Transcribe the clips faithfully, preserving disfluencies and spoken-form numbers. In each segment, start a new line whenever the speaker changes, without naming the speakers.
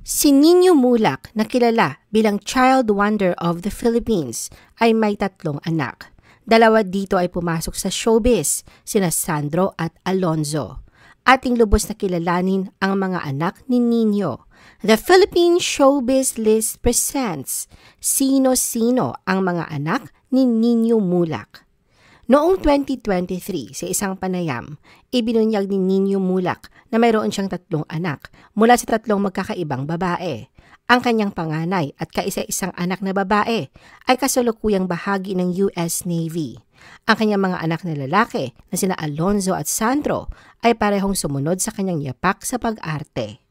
Si Nino Mulak, na kilala bilang Child Wonder of the Philippines, ay may tatlong anak. Dalawa dito ay pumasok sa showbiz, sina Sandro at Alonzo. Ating lubos na kilalanin ang mga anak ni Nino. The Philippine Showbiz List presents Sino-Sino ang mga anak ni Nino Mulak. Noong twenty twenty-three, sa isang panayam, ibinunyag ni Nino Mulak na mayroon siyang tatlong anak mula sa tatlong magkakaibang babae. Ang kanyang panganay at kaisa-isang anak na babae ay kasalukuyang bahagi ng U S Navy. Ang kanyang mga anak na lalaki na sina Alonzo at Sandro ay parehong sumunod sa kanyang yapak sa pag-arte.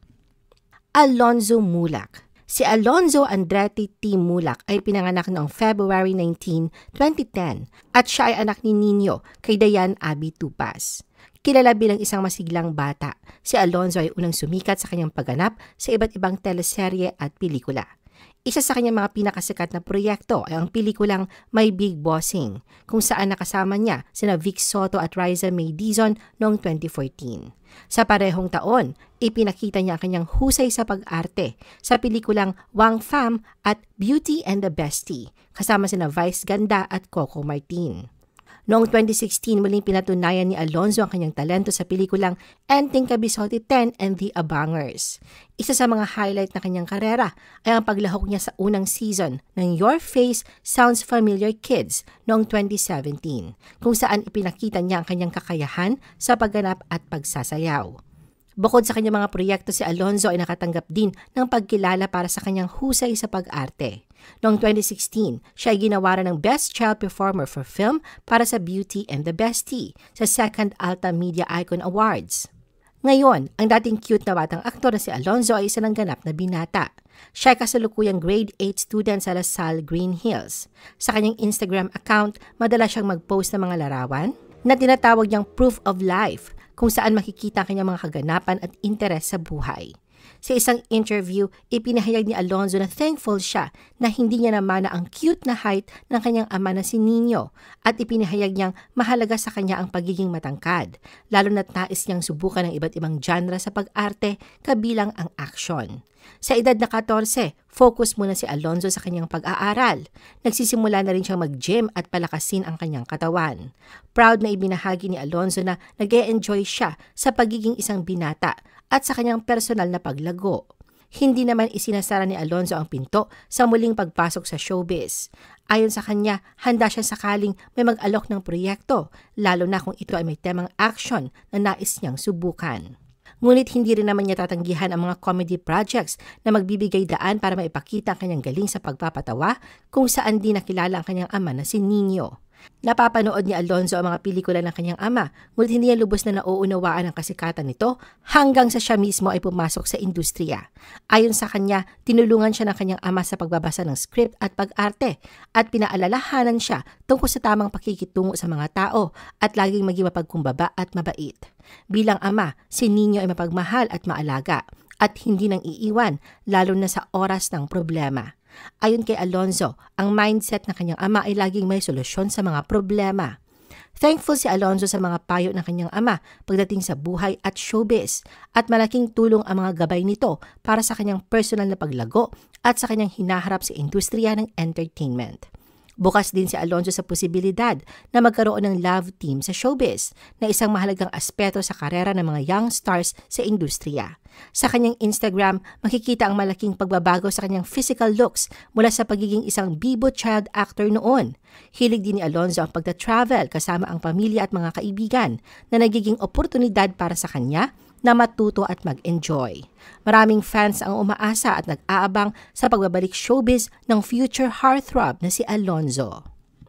Alonzo Mulak. Si Alonzo Andretti T. Mulak ay pinanganak noong February nineteenth, twenty ten at siya ay anak ni Nino kay Dayan Abby Tupas. Kilala bilang isang masiglang bata, si Alonzo ay unang sumikat sa kanyang pagganap sa iba't ibang teleserye at pelikula. Isa sa kanyang mga pinakasikat na proyekto ay ang pelikulang My Big Bossing, kung saan nakasama niya sina Vic Soto at Riza May Dizon noong twenty fourteen. Sa parehong taon, ipinakita niya ang kanyang husay sa pag-arte sa pelikulang Wang Fam at Beauty and the Bestie, kasama sina Vice Ganda at Coco Martin. Noong twenty sixteen, muling pinatunayan ni Alonzo ang kanyang talento sa pelikulang Enteng Kabisote ten and The Abangers. Isa sa mga highlight na kanyang karera ay ang paglahok niya sa unang season ng Your Face Sounds Familiar Kids noong twenty seventeen, kung saan ipinakita niya ang kanyang kakayahan sa pagganap at pagsasayaw. Bukod sa kanyang mga proyekto, si Alonzo ay nakatanggap din ng pagkilala para sa kanyang husay sa pag-arte. Noong twenty sixteen, siya ay ginawaran ng Best Child Performer for Film para sa Beauty and the Bestie sa second Alta Media Icon Awards. Ngayon, ang dating cute na batang aktor na si Alonzo ay isa ng ganap na binata. Siya ay kasalukuyang grade eight student sa La Salle, Green Hills. Sa kanyang Instagram account, madalas siyang mag-post ng mga larawan na tinatawag niyang proof of life, kung saan makikita ang kanyang mga kaganapan at interes sa buhay. Sa isang interview, ipinahayag ni Alonzo na thankful siya na hindi niya naman na ang cute na height ng kanyang ama na si Nino, at ipinahayag niyang mahalaga sa kanya ang pagiging matangkad, lalo na't nais niyang subukan ng iba't ibang genre sa pag-arte kabilang ang action. Sa edad na fourteen, focus muna si Alonzo sa kanyang pag-aaral. Nagsisimula na rin siyang mag-gym at palakasin ang kanyang katawan. Proud na ibinahagi ni Alonzo na nag-e-enjoy siya sa pagiging isang binata at sa kanyang personal na paglago. Hindi naman isinasara ni Alonzo ang pinto sa muling pagpasok sa showbiz. Ayon sa kanya, handa siya sakaling may mag-alok ng proyekto, lalo na kung ito ay may temang action na nais niyang subukan. Ngunit hindi rin naman niya tatanggihan ang mga comedy projects na magbibigay daan para maipakita ang kanyang galing sa pagpapatawa, kung saan di nakilala ang kanyang ama na si Nino. Napapanood ni Alonzo ang mga pelikula ng kanyang ama, ngunit hindi niya lubos na nauunawaan ang kasikatan nito hanggang sa siya mismo ay pumasok sa industriya. Ayon sa kanya, tinulungan siya ng kanyang ama sa pagbabasa ng script at pag-arte, at pinaalalahanan siya tungkol sa tamang pakikitungo sa mga tao at laging maging mapagkumbaba at mabait. Bilang ama, si Nino ay mapagmahal at maalaga at hindi nang iiwan, lalo na sa oras ng problema. Ayon kay Alonzo, ang mindset ng kanyang ama ay laging may solusyon sa mga problema. Thankful si Alonzo sa mga payo ng kanyang ama pagdating sa buhay at showbiz, at malaking tulong ang mga gabay nito para sa kanyang personal na paglago at sa kanyang hinaharap sa industriya ng entertainment. Bukas din si Alonzo sa posibilidad na magkaroon ng love team sa showbiz, na isang mahalagang aspeto sa karera ng mga young stars sa industriya. Sa kanyang Instagram, makikita ang malaking pagbabago sa kanyang physical looks mula sa pagiging isang bibo child actor noon. Hilig din ni Alonzo ang pagta-travel kasama ang pamilya at mga kaibigan, na nagiging oportunidad para sa kanya na matuto at mag-enjoy. Maraming fans ang umaasa at nag-aabang sa pagbabalik showbiz ng future heartthrob na si Alonzo.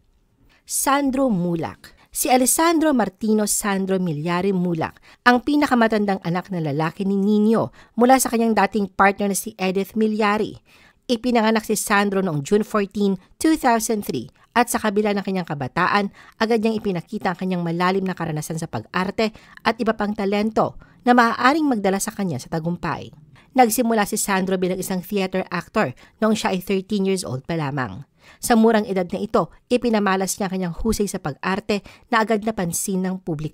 Sandro Mulak. Si Alessandro Martino Sandro Milyari Mulak, ang pinakamatandang anak na lalaki ni Nino mula sa kanyang dating partner na si Edith Milyari. Ipinanganak si Sandro noong June fourteenth, two thousand three, at sa kabila ng kanyang kabataan, agad niyang ipinakita ang kanyang malalim na karanasan sa pag-arte at iba pang talento na maaaring magdala sa kanya sa tagumpay. Nagsimula si Sandro bilang isang theater actor noong siya ay thirteen years old pa lamang. Sa murang edad na ito, ipinamalas niya kanyang husay sa pag-arte na agad napansin ng publiko.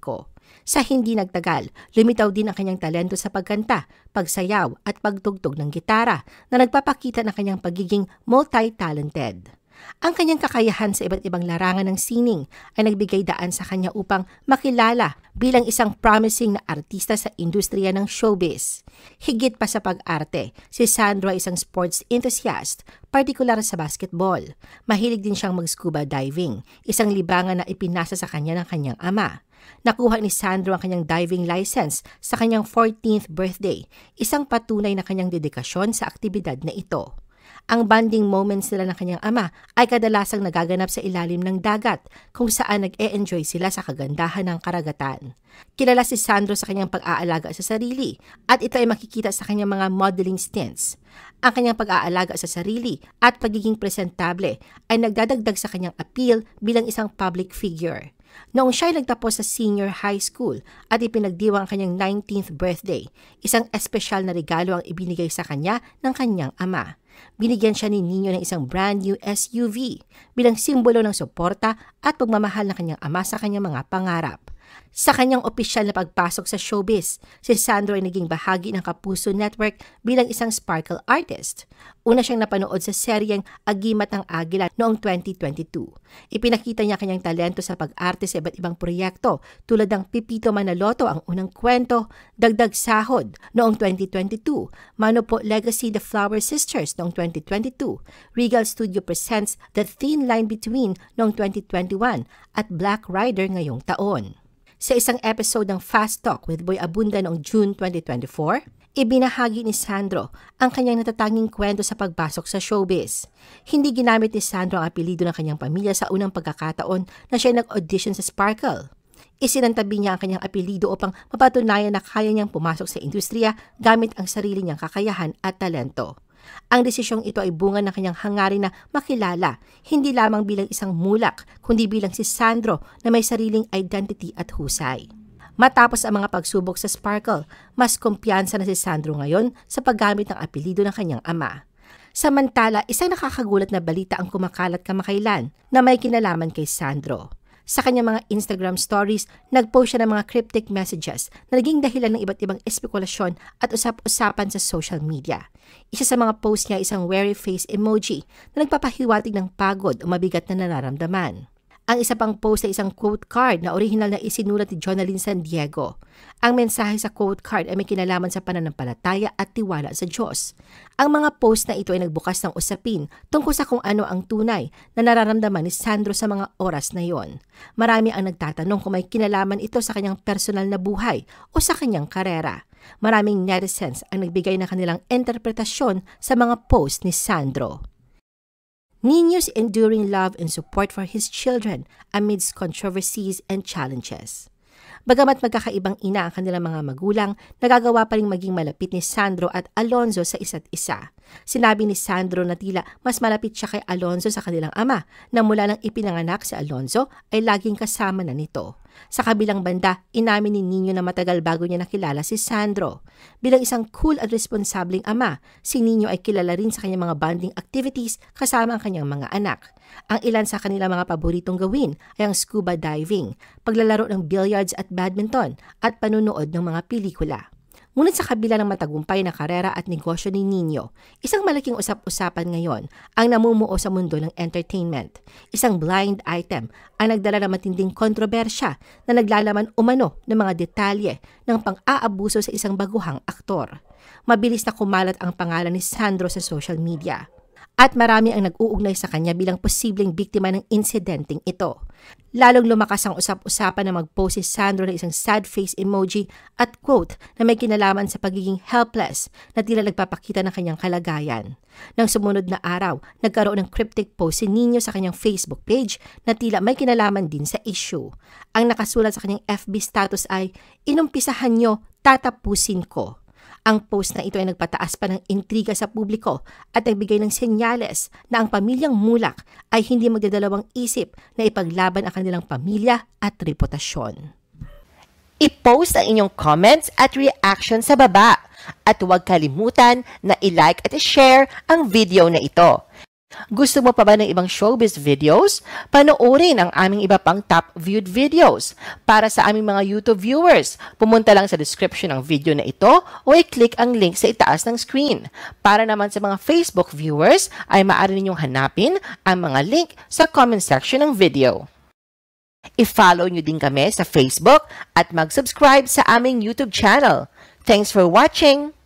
Sa hindi nagtagal, lumitaw din ang kanyang talento sa pagkanta, pagsayaw at pagtugtog ng gitara na nagpapakita ng kanyang pagiging multi-talented. Ang kanyang kakayahan sa iba't ibang larangan ng sining ay nagbigay daan sa kanya upang makilala bilang isang promising na artista sa industriya ng showbiz. Higit pa sa pag-arte, si Sandro ay isang sports enthusiast, partikular sa basketball. Mahilig din siyang mag-scuba diving, isang libangan na ipinasa sa kanya ng kanyang ama. Nakuha ni Sandro ang kanyang diving license sa kanyang fourteenth birthday, isang patunay na kanyang dedikasyon sa aktibidad na ito. Ang bonding moments nila ng kanyang ama ay kadalasang nagaganap sa ilalim ng dagat kung saan nag-e-enjoy sila sa kagandahan ng karagatan. Kilala si Sandro sa kanyang pag-aalaga sa sarili at ito ay makikita sa kanyang mga modeling stints. Ang kanyang pag-aalaga sa sarili at pagiging presentable ay nagdadagdag sa kanyang appeal bilang isang public figure. Noong siya ay nagtapos sa senior high school at ipinagdiwang ang kanyang nineteenth birthday, isang espesyal na regalo ang ibinigay sa kanya ng kanyang ama. Binigyan siya ni Nino ng isang brand new S U V bilang simbolo ng suporta at pagmamahal ng kanyang ama sa kanyang mga pangarap. Sa kanyang opisyal na pagpasok sa showbiz, si Sandro ay naging bahagi ng Kapuso Network bilang isang sparkle artist. Una siyang napanood sa seryeng Agimat ng Agila noong twenty twenty-two. Ipinakita niya kanyang talento sa pag-arte sa iba't ibang proyekto tulad ng Pipito Manaloto ang unang kwento, Dagdag Sahod noong twenty twenty-two, Mano Po Legacy The Flower Sisters noong twenty twenty-two, Regal Studio Presents The Thin Line Between noong twenty twenty-one at Black Rider ngayong taon. Sa isang episode ng Fast Talk with Boy Abunda noong June twenty twenty-four, ibinahagi ni Sandro ang kanyang natatanging kwento sa pagpasok sa showbiz. Hindi ginamit ni Sandro ang apelido ng kanyang pamilya sa unang pagkakataon na siya nag-audition sa Sparkle. Isinantabi niya ang kanyang apelido upang mapatunayan na kaya niyang pumasok sa industriya gamit ang sarili niyang kakayahan at talento. Ang desisyong ito ay bunga ng kanyang hangarin na makilala, hindi lamang bilang isang mulak, kundi bilang si Sandro na may sariling identity at husay. Matapos ang mga pagsubok sa Sparkle, mas kumpiyansa na si Sandro ngayon sa paggamit ng apelido ng kanyang ama. Samantala, isang nakakagulat na balita ang kumakalat kamakailan na may kinalaman kay Sandro. Sa kanyang mga Instagram stories, nag-post siya ng mga cryptic messages na naging dahilan ng iba't ibang espekulasyon at usap-usapan sa social media. Isa sa mga post niya isang weary face emoji na nagpapahiwatig ng pagod o mabigat na nararamdaman. Ang isa pang post ay isang quote card na orihinal na isinulat ni Jonalyn San Diego. Ang mensahe sa quote card ay may kinalaman sa pananampalataya at tiwala sa Diyos. Ang mga post na ito ay nagbukas ng usapin tungkol sa kung ano ang tunay na nararamdaman ni Sandro sa mga oras na yon. Marami ang nagtatanong kung may kinalaman ito sa kanyang personal na buhay o sa kanyang karera. Maraming netizens ang nagbigay ng kanilang interpretasyon sa mga post ni Sandro. Nino's enduring love and support for his children amidst controversies and challenges. Bagamat magkakaibang ina ang kanilang mga magulang, nagagawa pa rin maging malapit ni Sandro at Alonzo sa isa't isa. Sinabi ni Sandro na tila mas malapit siya kay Alonzo sa kanilang ama na mula nang ipinanganak si Alonzo ay laging kasama na nito. Sa kabilang banda, inamin ni Nino na matagal bago niya nakilala si Sandro. Bilang isang cool at responsabling ama, si Nino ay kilala rin sa kanyang mga bonding activities kasama ang kanyang mga anak. Ang ilan sa kanilang mga paboritong gawin ay ang scuba diving, paglalaro ng billiards at badminton, at panunood ng mga pelikula. Ngunit sa kabila ng matagumpay na karera at negosyo ni Nino, isang malaking usap-usapan ngayon ang namumuo sa mundo ng entertainment. Isang blind item ang nagdala ng matinding kontrobersya na naglalaman umano ng mga detalye ng pang-aabuso sa isang baguhang aktor. Mabilis na kumalat ang pangalan ni Sandro sa social media. At marami ang nag-uugnay sa kanya bilang posibleng biktima ng insidenteng ito. Lalong lumakas ang usap-usapan na mag-post si Sandro ng isang sad face emoji at quote na may kinalaman sa pagiging helpless na tila nagpapakita ng kanyang kalagayan. Nang sumunod na araw, nagkaroon ng cryptic post si Nino sa kanyang Facebook page na tila may kinalaman din sa issue. Ang nakasulat sa kanyang F B status ay, "Inumpisahan nyo, tatapusin ko." Ang post na ito ay nagpataas pa ng intriga sa publiko at nagbigay ng senyales na ang pamilyang Mulak ay hindi magdadalawang isip na ipaglaban ang kanilang pamilya at reputasyon.
I-post ang inyong comments at reaction sa baba at huwag kalimutan na i-like at i-share ang video na ito. Gusto mo pa ba ng ibang showbiz videos? Panoorin ang aming iba pang top viewed videos. Para sa aming mga YouTube viewers, pumunta lang sa description ng video na ito o i-click ang link sa itaas ng screen. Para naman sa mga Facebook viewers, ay maaari ninyong hanapin ang mga link sa comment section ng video. I-follow nyo din kami sa Facebook at mag-subscribe sa aming YouTube channel. Thanks for watching!